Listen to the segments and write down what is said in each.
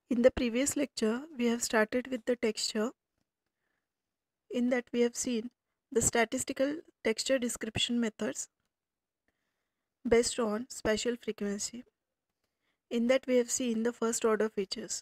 In the previous lecture, we have started with the texture. In that, we have seen the statistical texture description methods based on spatial frequency. In that, we have seen the first order features.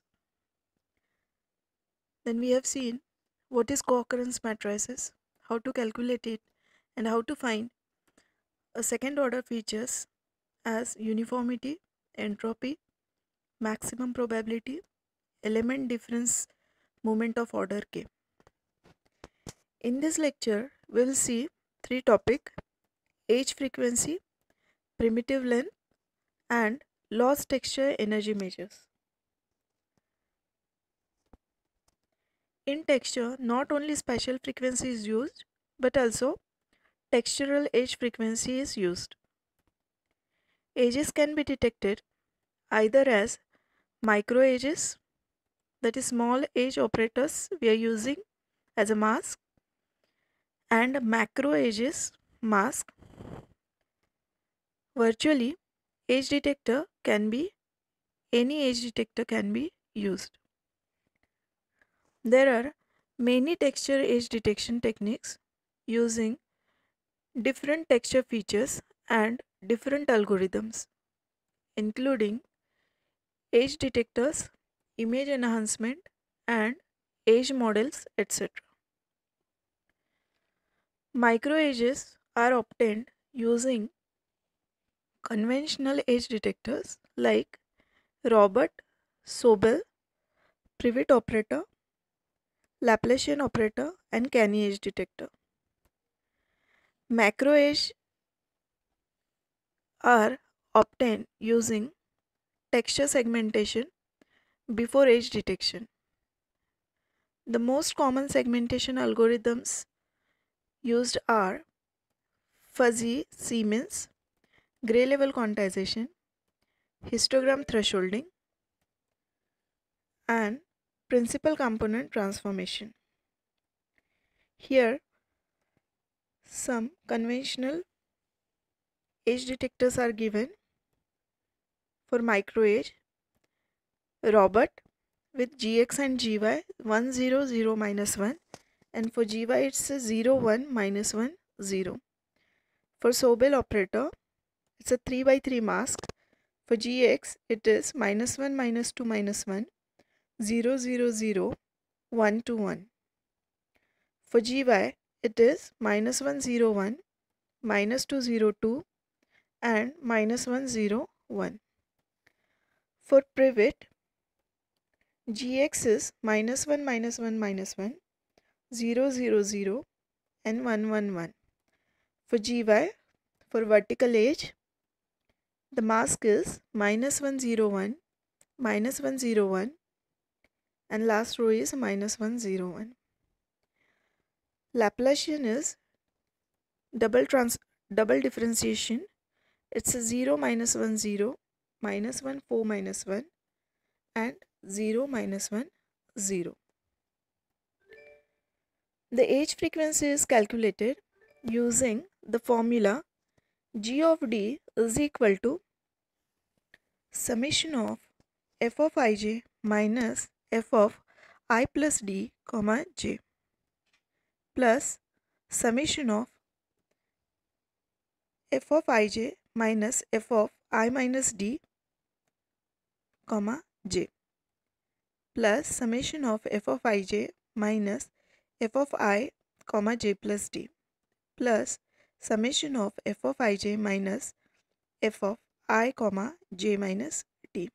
Then we have seen what is co-occurrence matrices, how to calculate it, and how to find a second order features as uniformity, entropy, maximum probability, element difference, moment of order k. In this lecture, we will see three topics: age frequency, primitive length, and loss texture energy measures. In texture, not only spatial frequency is used, but also textural age frequency is used. Ages can be detected either as micro ages, that is small age operators we are using as a mask, and macro ages mask. Virtually, age detector can be any age detector can be used. There are many texture age detection techniques using different texture features and different algorithms, including age detectors, image enhancement, and age models, etc. Microages are obtained using conventional age detectors like Robert, Sobel, Privet operator, Laplacian operator, and Canny age detector. Macroage are obtained using texture segmentation before age detection. The most common segmentation algorithms used are fuzzy Siemens, gray level quantization, histogram thresholding, and principal component transformation. Here, some conventional age detectors are given for microage. Robert with Gx and Gy 1 0 0 minus 1, and for Gy it's a 0 1 minus 1 0. For Sobel operator it's a 3 by 3 mask. For Gx it is minus 1 minus 2 minus 1 0 0 0 1 to 1. For Gy it is minus 1 0 1 minus 2 0 2 and minus 1 0 1. For Privet, Gx is minus 1 minus 1 minus 1 0 0 0 and 1 1 1. For Gy, for vertical age, the mask is minus 1 0 1 minus 1 0 1 and last row is minus 1 0 1. Laplacian is double differentiation. It's a 0 minus 1 0 minus 1 4 minus 1 and 0 minus 1 0. The age frequency is calculated using the formula G of D is equal to summation of f of ij minus f of I plus d comma j plus summation of f of ij minus f of I minus d comma j plus summation of f of ij minus f of I comma j plus d plus summation of f of ij minus f of I comma j minus d.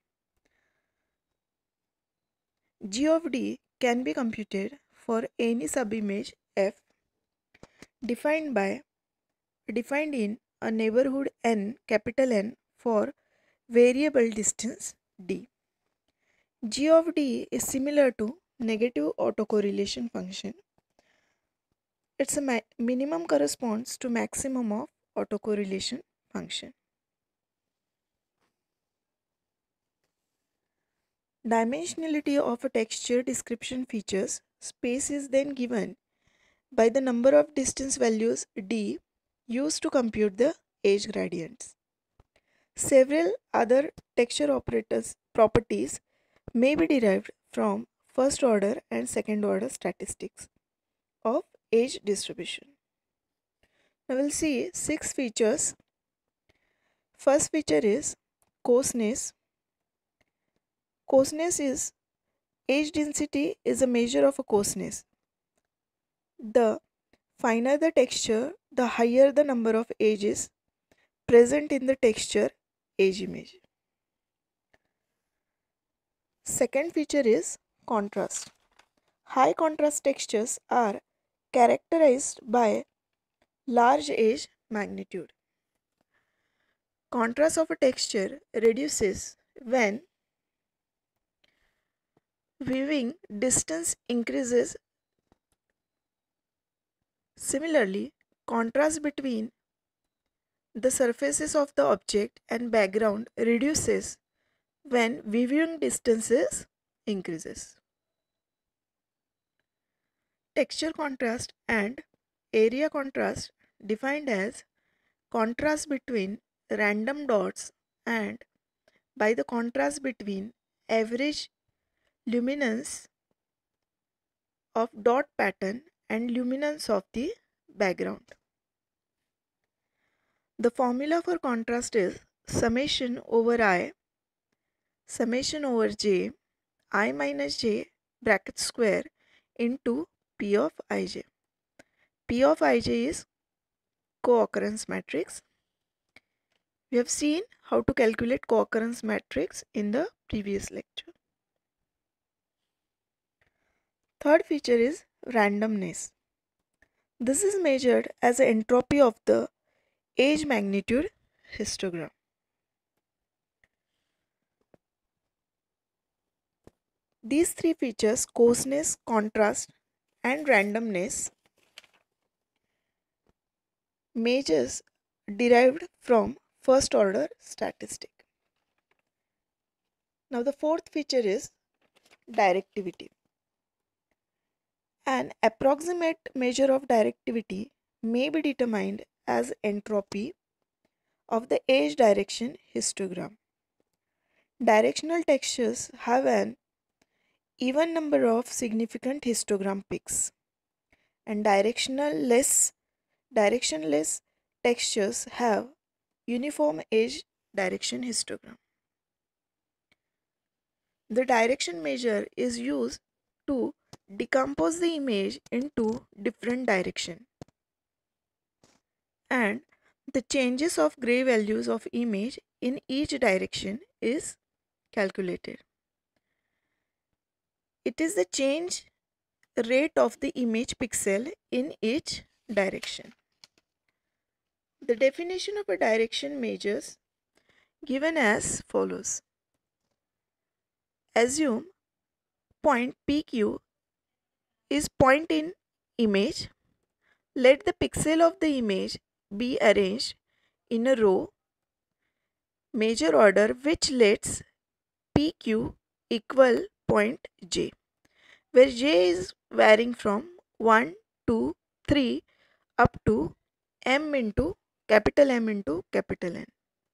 G of d can be computed for any subimage f defined in a neighborhood n, capital N, for variable distance d. G of d is similar to negative autocorrelation function. Its minimum corresponds to maximum of autocorrelation function. Dimensionality of a texture description features space is then given by the number of distance values d used to compute the age gradients. Several other texture properties may be derived from first order and second order statistics of age distribution. Now we'll see 6 features. First feature is coarseness. Coarseness is age density is a measure of a coarseness. The finer the texture, the higher the number of edges present in the texture age image. Second feature is contrast. High contrast textures are characterized by large edge magnitude. Contrast of a texture reduces when viewing distance increases. Similarly, contrast between the surfaces of the object and background reduces when viewing distances increases. Texture contrast and area contrast defined as contrast between random dots and by the contrast between average luminance of dot pattern and luminance of the background. The formula for contrast is summation over I, summation over j, I minus j bracket square into P of ij. P of ij is co-occurrence matrix. We have seen how to calculate co-occurrence matrix in the previous lecture. Third feature is randomness. This is measured as the entropy of the age magnitude histogram. These three features, coarseness, contrast, and randomness, measures derived from first order statistic. Now the fourth feature is directivity. An approximate measure of directivity may be determined as entropy of the age direction histogram. Directional textures have an even number of significant histogram peaks, and directionless textures have uniform age direction histogram. The direction measure is used to decompose the image into different directions, and the changes of gray values of image in each direction is calculated. It is the change rate of the image pixel in each direction. The definition of a direction measures given as follows. Assume point PQ is point in image. Let the pixel of the image be arranged in a row measure order which lets PQ equal point J, where J is varying from 1, 2, 3 up to M into capital M into capital N.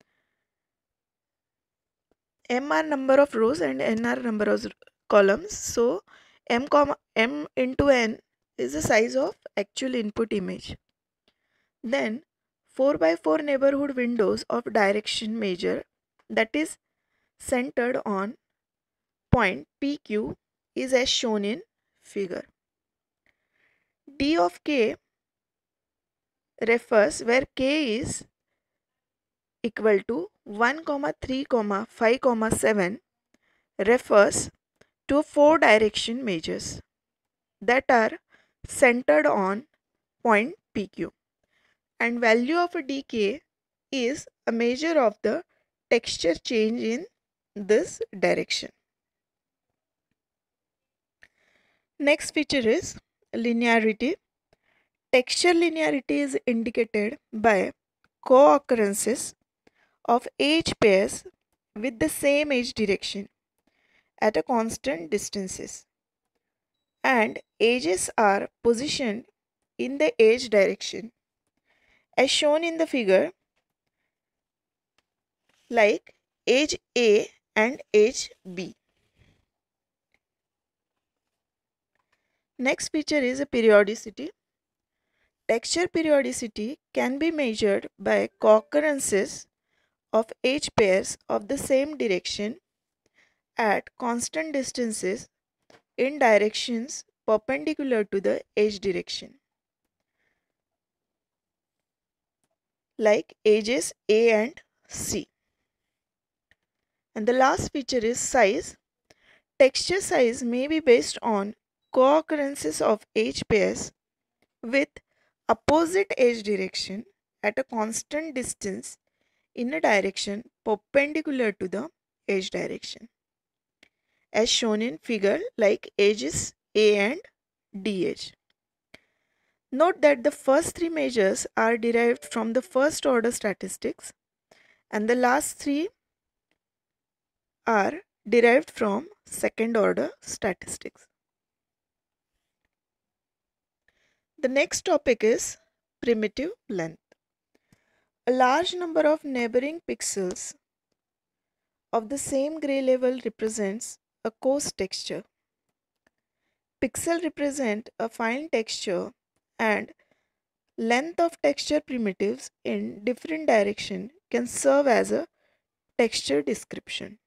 M are number of rows and N are number of columns. So M into N is the size of actual input image. Then 4 by 4 neighborhood windows of direction measure that is centered on point PQ is as shown in figure. D of K refers where K is equal to 1, 3, 5, 7 refers to 4 direction measures that are centered on point PQ, and value of a dk is a measure of the texture change in this direction. Next feature is linearity. Texture linearity is indicated by co-occurrences of age pairs with the same age direction at a constant distances, and ages are positioned in the age direction as shown in the figure, like age A and age B. Next feature is a periodicity. Texture periodicity can be measured by co-occurrences of edge pairs of the same direction at constant distances in directions perpendicular to the edge direction, like edges A and C. And the last feature is size. Texture size may be based on co-occurrences of edge pairs with opposite edge direction at a constant distance in a direction perpendicular to the edge direction, as shown in figure like edges A and D edge. Note that the first three measures are derived from the first order statistics and the last three are derived from second order statistics. The next topic is primitive length. A large number of neighboring pixels of the same gray level represents a coarse texture. Pixel represent a fine texture and length of texture primitives in different direction can serve as a texture description.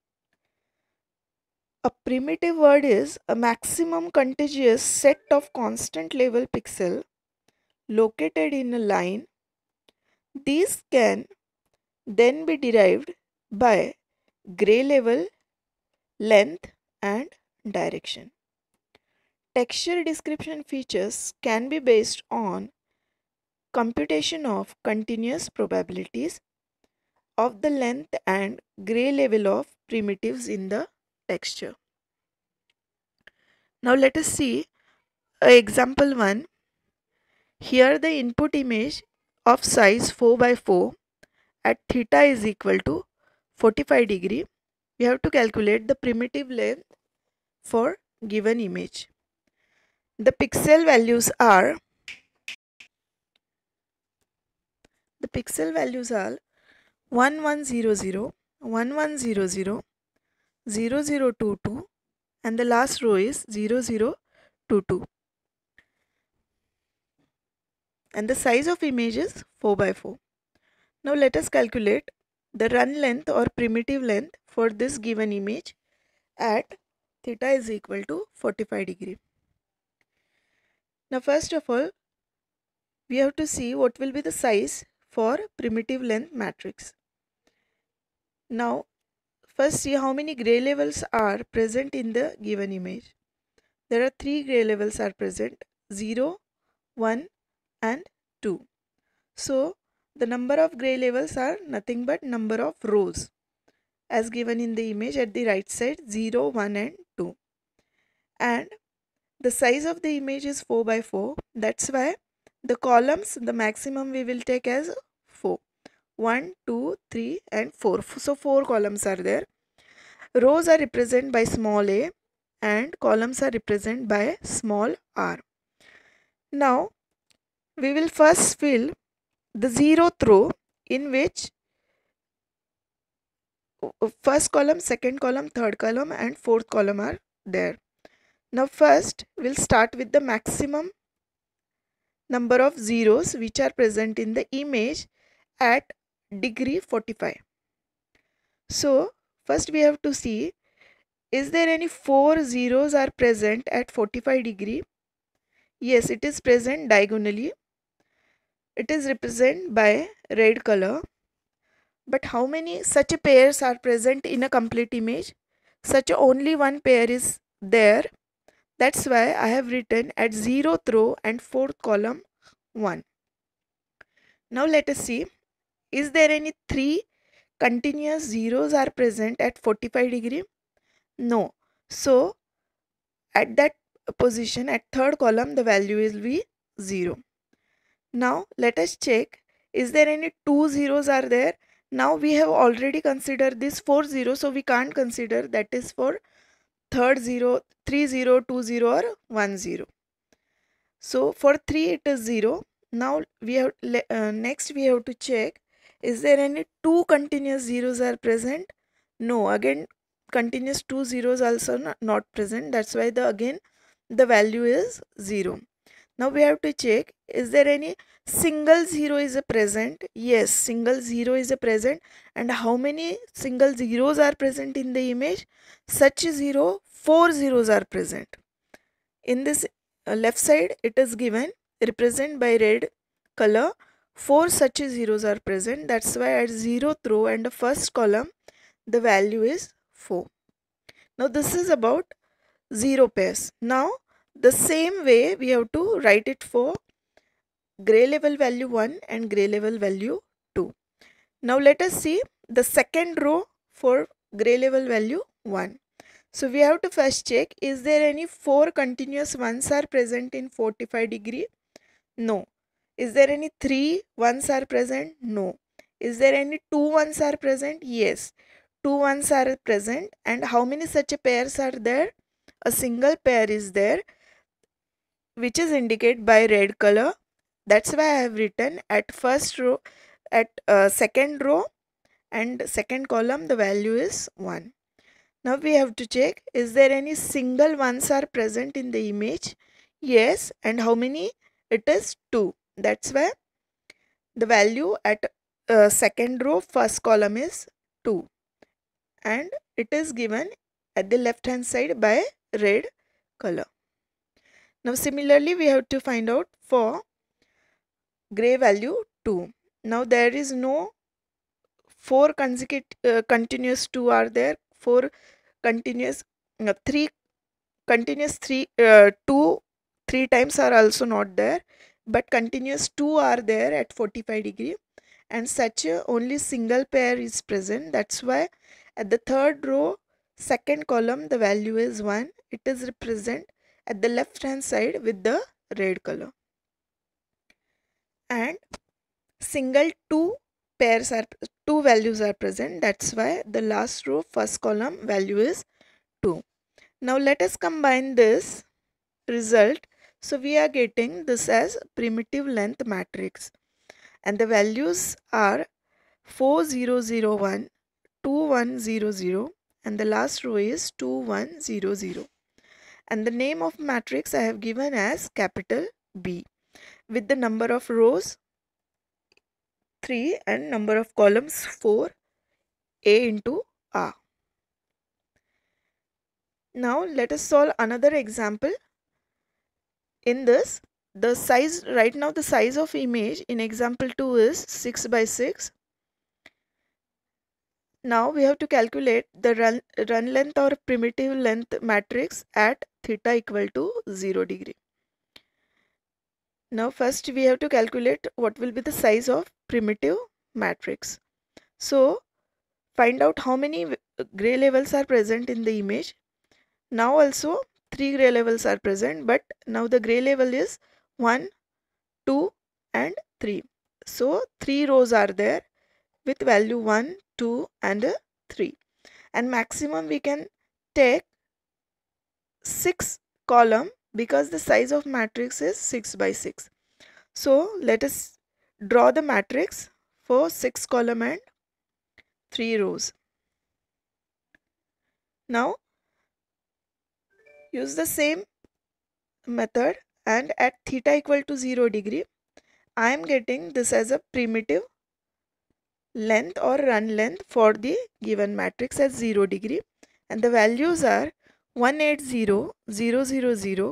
A primitive word is a maximum contiguous set of constant level pixel located in a line. These can then be derived by gray level, length and direction. Texture description features can be based on computation of continuous probabilities of the length and gray level of primitives in the texture. Now let us see example 1. Here the input image of size 4 by 4 at theta is equal to 45 degree. We have to calculate the primitive length for given image. The pixel values are 1100, 1100, 0022 and the last row is 0022 and the size of image is 4 by 4. Now let us calculate the run length or primitive length for this given image at theta is equal to 45 degree. Now first of all, we have to see what will be the size for primitive length matrix. Now first see how many gray levels are present in the given image. There are 3 gray levels are present, 0, 1 and 2. So the number of gray levels are nothing but number of rows as given in the image at the right side, 0, 1 and 2. And the size of the image is 4 by 4. That's why the columns, the maximum we will take as 4. 1, 2, 3 and 4. So 4 columns are there. Rows are represented by small a and columns are represented by small r. Now we will first fill the 0th row in which first column, second column, third column and fourth column are there. Now first we'll start with the maximum number of zeros which are present in the image at degree 45. So first we have to see, is there any 4 zeros are present at 45 degree? Yes, it is present diagonally. It is represented by red color. But how many such pairs are present in a complete image? Such only one pair is there. That's why I have written at 0th row and 4th column 1. Now let us see, is there any 3 continuous zeros are present at 45 degree? No. So at that position at third column the value will be 0. Now let us check, is there any 2 zeros are there? Now we have already considered this 4 zeros, so we can't consider, that is for third 0, 3 0, 2 0 or 1 0. So for 3 it is 0. Now we have next we have to check, is there any 2 continuous zeros are present? No, again continuous 2 zeros also not present. That's why the again the value is 0. Now we have to check, is there any single 0 is a present? Yes, single 0 is a present. And how many single zeros are present in the image? Such a 0, 4 zeros are present. In this left side it is given, represent by red color, 4 such zeros are present. That's why at 0th row and the first column the value is 4. Now this is about 0 pairs. Now the same way we have to write it for gray level value 1 and gray level value 2. Now let us see the second row for gray level value 1. So we have to first check, is there any 4 continuous ones are present in 45 degree? No. Is there any 3 ones are present? No. Is there any 2 ones are present? Yes. 2 ones are present. And how many such pairs are there? A single pair is there, which is indicated by red color. That's why I have written at first row, at second row and second column the value is 1. Now we have to check, is there any single ones are present in the image? Yes. And how many? It is 2. That's why the value at second row first column is 2. And it is given at the left hand side by red color. Now similarly we have to find out for gray value 2. Now there is no 4 continuous 2 are there. 4 continuous 3 continuous 2 3 times are also not there, but continuous 2 are there at 45 degree, and such only single pair is present. That's why at the third row second column the value is 1. It is represent at the left hand side with the red color. And single 2 values are present. That's why the last row first column value is 2. Now let us combine this result. So we are getting this as primitive length matrix, and the values are 4001, 2100, and the last row is 2100. And the name of matrix I have given as capital B, with the number of rows 3 and number of columns 4, A into R. Now let us solve another example. In this, the size, right now the size of image in example 2 is 6 by 6. Now we have to calculate the run length or primitive length matrix at theta equal to 0 degree. Now first we have to calculate what will be the size of primitive matrix. So find out how many gray levels are present in the image. Now also 3 gray levels are present, but now the gray level is 1, 2 and 3. So 3 rows are there with value 1, 2 and 3. And maximum we can take 6 column because the size of matrix is 6 by 6. So let us draw the matrix for 6 column and 3 rows. Now use the same method, and at theta equal to 0 degree I am getting this as a primitive length or run length for the given matrix as 0 degree, and the values are 180, 000,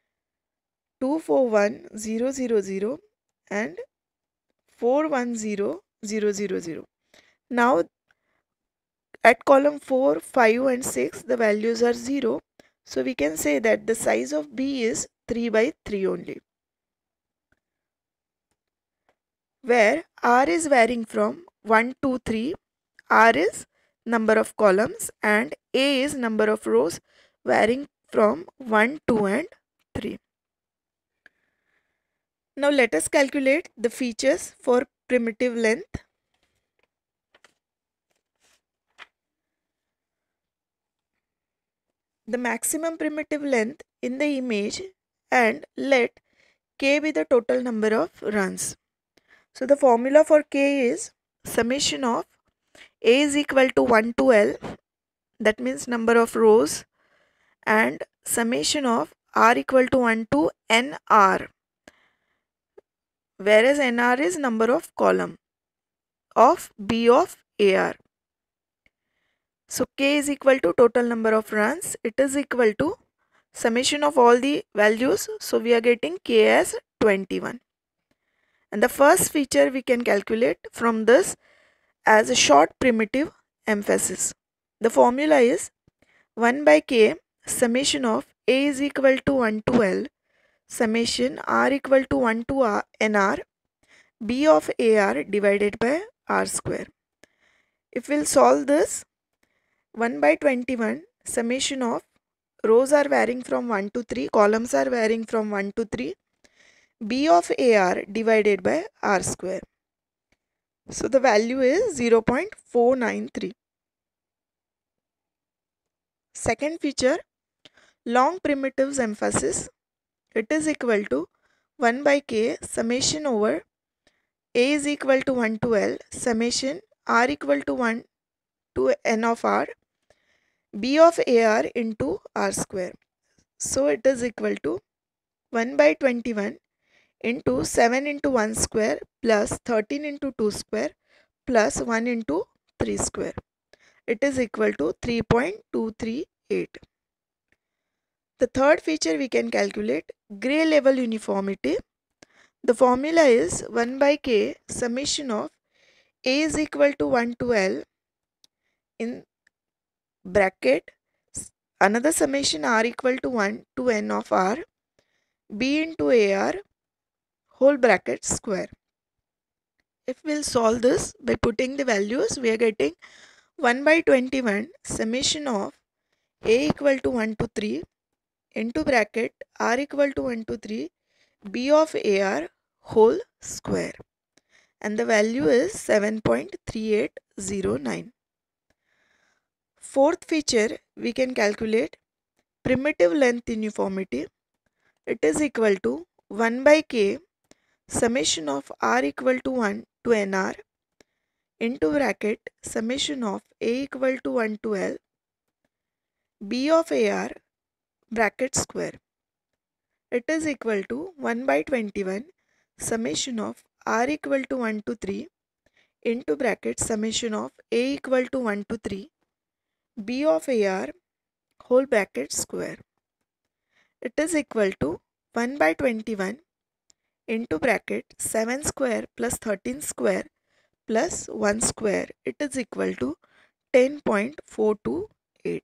241, 000 and 410, 000. Now at column 4, 5 and 6 the values are 0. So we can say that the size of B is 3 by 3 only, where R is varying from 1, 2, 3. R is number of columns and A is number of rows, varying from 1, 2 and 3. Now let us calculate the features for primitive length. The maximum primitive length in the image, and let K be the total number of runs. So the formula for K is summation of A is equal to 1 to L, that means number of rows, and summation of r equal to 1 to nr, whereas nr is number of column of B of AR. So K is equal to total number of runs. It is equal to summation of all the values. So we are getting K as 21. And the first feature we can calculate from this as a short primitive emphasis. The formula is 1 by K summation of A is equal to 1 to L summation R equal to 1 to NR B of AR divided by R square. If we'll solve this, 1 by 21 summation of rows are varying from 1 to 3, columns are varying from 1 to 3, B of AR divided by R square. So the value is 0.493. Second feature, long primitives emphasis. It is equal to 1 by K summation over A is equal to 1 to L summation R equal to 1 to N of R B of AR into R square. So it is equal to 1 by 21 into 7 into 1 square plus 13 into 2 square plus 1 into 3 square. It is equal to 3.238. The third feature we can calculate gray level uniformity. The formula is 1 by K summation of A is equal to 1 to L in bracket another summation R equal to 1 to N of R B into AR whole bracket square. If we'll solve this by putting the values, we are getting 1 by 21 summation of A equal to 1 to 3 into bracket R equal to 1 to 3 B of AR whole square, and the value is 7.3809. Fourth feature, we can calculate primitive length uniformity. It is equal to 1 by K summation of R equal to 1 to NR into bracket summation of A equal to 1 to L B of AR bracket square. It is equal to 1 by 21 summation of R equal to 1 to 3 into bracket summation of A equal to 1 to 3 B of AR whole bracket square. It is equal to 1 by 21 into bracket 7 square plus 13 square plus 1 square. It is equal to 10.428.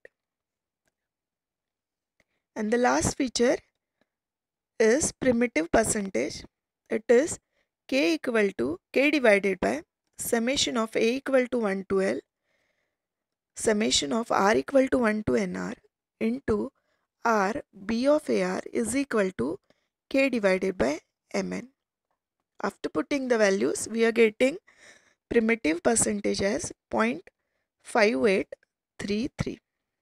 And the last feature is primitive percentage. It is K equal to K divided by summation of A equal to 1 to L summation of R equal to 1 to NR into R B of AR is equal to K divided by Mn. After putting the values, we are getting primitive percentage as 0.5833.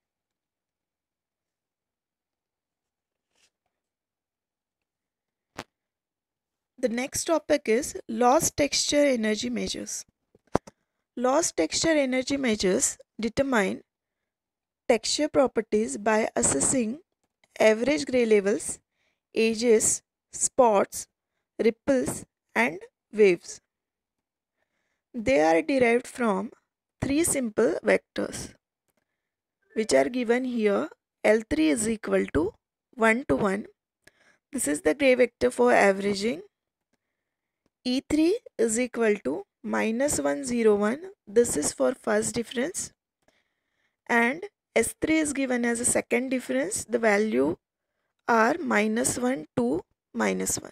The next topic is loss texture energy measures. Loss texture energy measures determine texture properties by assessing average gray levels, edges, spots, ripples, and waves. They are derived from three simple vectors which are given here. L3 is equal to 1 to 1. This is the gray vector for averaging. E3 is equal to -101. This is for first difference. And S3 is given as a second difference. The value are -1 to -1.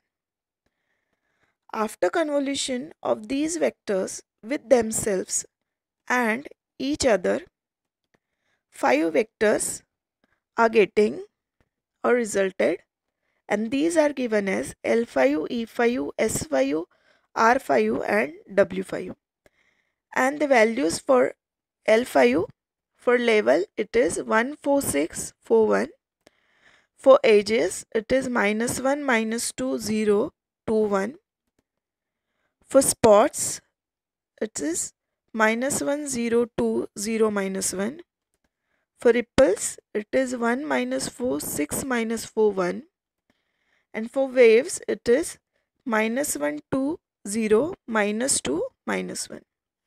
After convolution of these vectors with themselves and each other, 5 vectors are getting or resulted, and these are given as L5, E5, S5, R5 and W5. And the values for L5 for level it is 14641. For edges it is -1, -2, 0, 2, 1. For spots it is -1, 0, 2, 0, -1. For ripples, it is 1 minus 4, 6 minus 4, 1. And for waves, it is minus 1, 2, 0, minus 2, minus 1.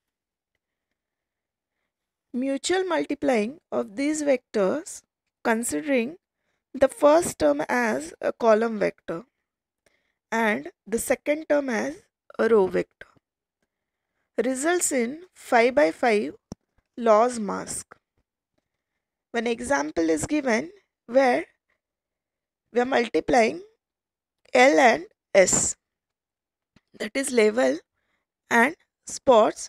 Mutual multiplying of these vectors, considering the first term as a column vector and the second term as a row vector, results in 5 by 5 Law's mask. One example is given where we are multiplying L and S, that is level and spots.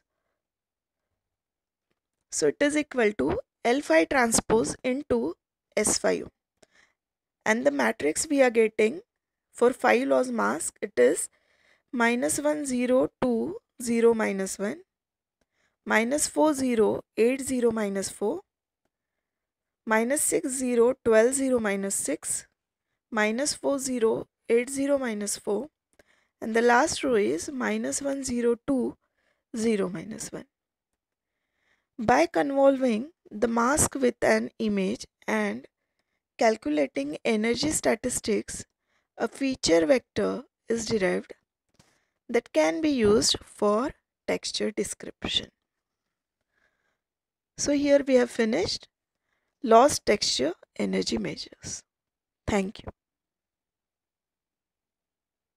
So it is equal to L5 transpose into S5. And the matrix we are getting for 5 Law's mask, it is minus 1, 0, 2, 0, minus 1, minus 4, 0, 8, 0, minus 4, minus 6, 0, 12, 0, minus 6, minus 4, 0, 8, 0, minus 4, and the last row is minus 1, 0, 2, 0, minus 1. By convolving the mask with an image and calculating energy statistics, a feature vector is derived that can be used for texture description. So here we have finished Law's texture energy measures. Thank you.